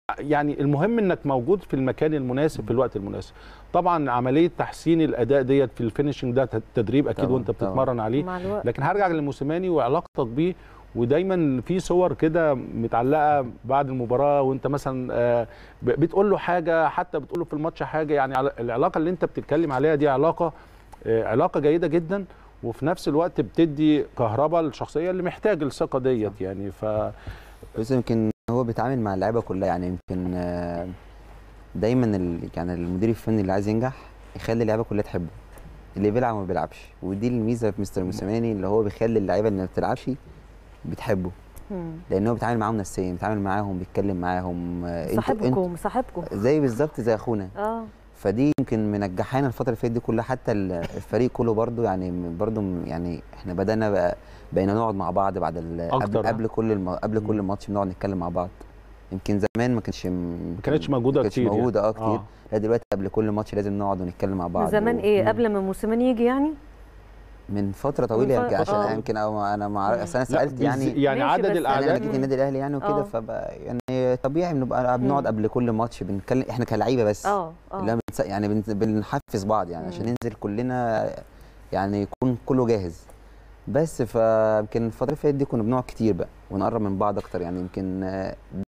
يعني المهم انك موجود في المكان المناسب في الوقت المناسب. طبعا عمليه تحسين الاداء ديت في الفينشنج ده تدريب اكيد طبعا وانت بتتمرن عليه. مع الوقت. لكن هرجع للموسيماني وعلاقتك بيه، ودايما في صور كده متعلقه بعد المباراه وانت مثلا بتقول له حاجه، حتى بتقول له في الماتش حاجه. يعني العلاقه اللي انت بتتكلم عليها دي علاقه جيده جدا، وفي نفس الوقت بتدي كهرباء للشخصيه اللي محتاج الثقه ديت يعني. بس يمكن هو بيتعامل مع اللعيبه كلها، يعني يمكن دايما يعني المدير الفني اللي عايز ينجح يخلي اللعيبه كلها تحبه، اللي بيلعب وما بيلعبش. ودي الميزه في مستر موسيماني، اللي هو بيخلي اللعيبه اللي ما بتلعبش بتحبه، لان هو بيتعامل معاهم نفسيا، بيتعامل معاهم، بيتكلم معاهم. صاحبكم زي بالظبط زي اخونا. فدي يمكن منجحانا الفتره اللي فاتت دي كلها، حتى الفريق كله برضو يعني احنا بقينا نقعد مع بعض بعد قبل كل ماتش بنقعد نتكلم مع بعض. يمكن زمان ما كانتش موجوده كتير. ما كانتش موجوده كتير. لا دلوقتي قبل كل ماتش لازم نقعد ونتكلم مع بعض. زمان ايه؟ قبل ما موسيماني يجي يعني؟ من فتره طويله عشان يمكن انا انا سالت يعني عدد الاعداد. انا جيت النادي الاهلي يعني وكده، فبقى يعني طبيعي بنبقى بنقعد قبل كل ماتش بنتكلم احنا كلاعيبه بس. يعني بنحفز بعض يعني عشان ننزل كلنا يعني يكون كله جاهز بس. فيمكن الفتره اللي فاتت دي كنا بنقعد كتير بقى ونقرب من بعض اكتر، يعني يمكن